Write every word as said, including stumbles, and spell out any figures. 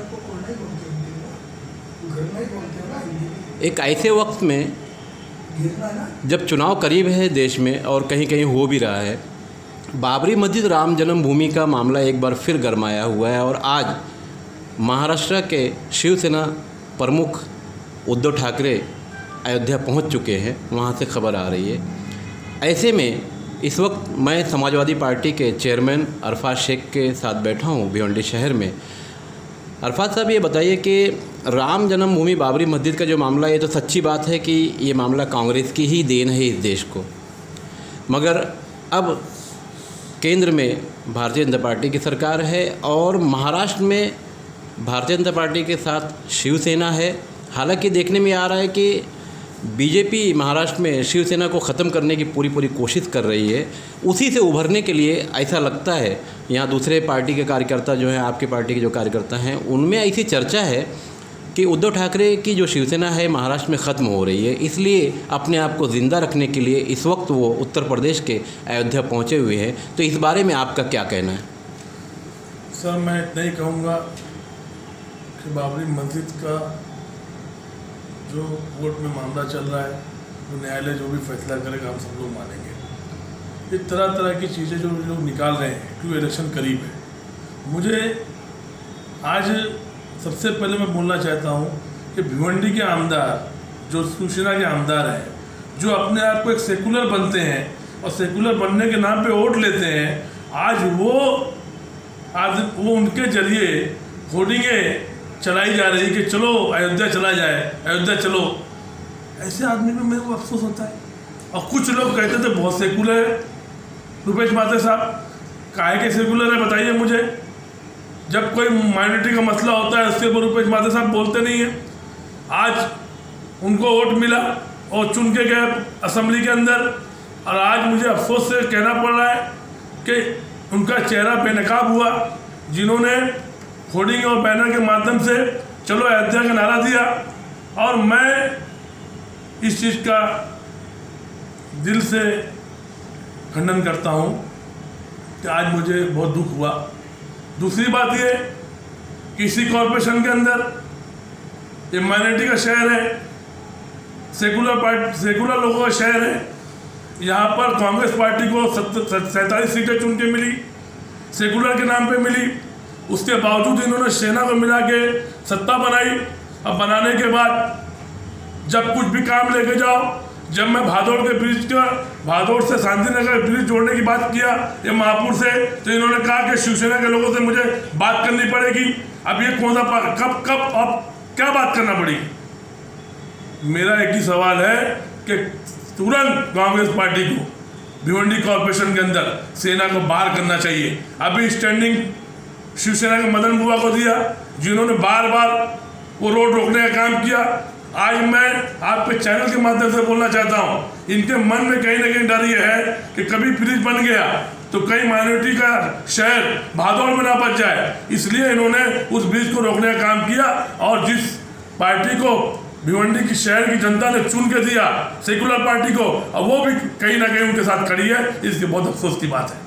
एक ऐसे वक्त में जब चुनाव करीब है देश में और कहीं कहीं हो भी रहा है, बाबरी मस्जिद राम जन्मभूमि का मामला एक बार फिर गरमाया हुआ है और आज महाराष्ट्र के शिवसेना प्रमुख उद्धव ठाकरे अयोध्या पहुंच चुके हैं, वहां से खबर आ रही है। ऐसे में इस वक्त मैं समाजवादी पार्टी के चेयरमैन अरफात शेख के साथ बैठा हूं भिवंडी शहर में। अरफात साहब, ये बताइए कि राम जन्मभूमि बाबरी मस्जिद का जो मामला है, ये तो सच्ची बात है कि ये मामला कांग्रेस की ही देन है इस देश को, मगर अब केंद्र में भारतीय जनता पार्टी की सरकार है और महाराष्ट्र में भारतीय जनता पार्टी के साथ शिवसेना है। हालांकि देखने में आ रहा है कि बीजेपी महाराष्ट्र में शिवसेना को ख़त्म करने की पूरी पूरी कोशिश कर रही है। उसी से उभरने के लिए ऐसा लगता है, यहाँ दूसरे पार्टी के कार्यकर्ता जो हैं, आपकी पार्टी के जो कार्यकर्ता हैं, उनमें ऐसी चर्चा है कि उद्धव ठाकरे की जो शिवसेना है महाराष्ट्र में ख़त्म हो रही है, इसलिए अपने आप को ज़िंदा रखने के लिए इस वक्त वो उत्तर प्रदेश के अयोध्या पहुँचे हुए हैं। तो इस बारे में आपका क्या कहना है? सर, मैं इतना ही कहूँगा कि बाबरी मस्जिद का जो कोर्ट में मामला चल रहा है, वो न्यायालय जो भी फैसला करेगा हम सब लोग मानेंगे। ये तरह तरह की चीज़ें जो लोग निकाल रहे हैं क्योंकि इलेक्शन करीब है। मुझे आज सबसे पहले मैं बोलना चाहता हूँ कि भिवंडी के आमदार जो शिवसेना के आमदार हैं, जो अपने आप को एक सेकुलर बनते हैं और सेकुलर बनने के नाम पे वोट लेते हैं, आज वो आज वो उनके जरिए होर्डिंगें चलाई जा रही कि चलो अयोध्या चला जाए, अयोध्या चलो। ऐसे आदमी में मेरे को अफसोस होता है। और कुछ लोग कहते थे बहुत सेकुलर है। रुपेश माथे साहब, काहे के सेकुलर है बताइए मुझे? जब कोई माइनॉरिटी का मसला होता है उसके ऊपर रुपेश माथे साहब बोलते नहीं हैं। आज उनको वोट मिला और चुन के गए असेंबली के अंदर, और आज मुझे अफसोस से कहना पड़ रहा है कि उनका चेहरा बेनकाब हुआ, जिन्होंने होर्डिंग और बैनर के माध्यम से चलो अयोध्या का नारा दिया। और मैं इस चीज़ का दिल से खंडन करता हूँ कि आज मुझे बहुत दुख हुआ। दूसरी बात ये कि इसी कॉरपोरेशन के अंदर ये माइनॉरिटी का शहर है, सेकुलर पार्टी सेकुलर लोगों का शहर है। यहाँ पर कांग्रेस पार्टी को सैंतालीस सीटें चुन के मिली, सेकुलर के नाम पे मिली। उसके बावजूद इन्होंने सेना को मिला के सत्ता बनाई। अब बनाने के बाद जब कुछ भी काम लेके जाओ, जब मैं भादौड़ के ब्रिज का भादौड़ से शांतिनगर ब्रिज जोड़ने की बात किया ये महापुर से, तो इन्होंने कहा कि शिवसेना के लोगों से मुझे बात करनी पड़ेगी। अब ये कौन सा कब कब अब क्या बात करना पड़ेगी? मेरा एक ही सवाल है कि तुरंत कांग्रेस पार्टी को भिवंडी कॉरपोरेशन के अंदर सेना को बाहर करना चाहिए। अभी स्टैंडिंग शिवसेना के मदन बुआ को दिया, जिन्होंने बार बार वो रोड रोकने का काम किया। आज मैं आपके चैनल के माध्यम से बोलना चाहता हूँ, इनके मन में कहीं ना कहीं डर ये है कि कभी ब्रिज बन गया तो कई माइनॉरिटी का शहर भादौड़ में ना बच जाए, इसलिए इन्होंने उस ब्रिज को रोकने का काम किया। और जिस पार्टी को भिवंडी की शहर की जनता ने चुन के दिया, सेकुलर पार्टी को, और वो भी कहीं ना कहीं उनके साथ खड़ी है, इसकी बहुत अफसोस की बात है।